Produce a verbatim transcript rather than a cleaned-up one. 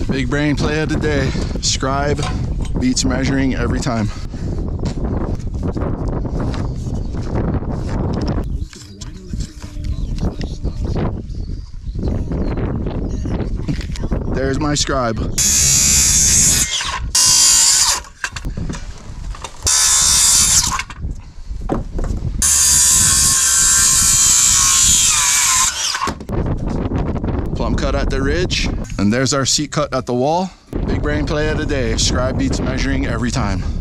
Big brain play of the day. Scribe beats measuring every time. There's my Scribe. Plumb cut at the ridge, and there's our seat cut at the wall. Big brain play of the day. Scribe beats measuring every time.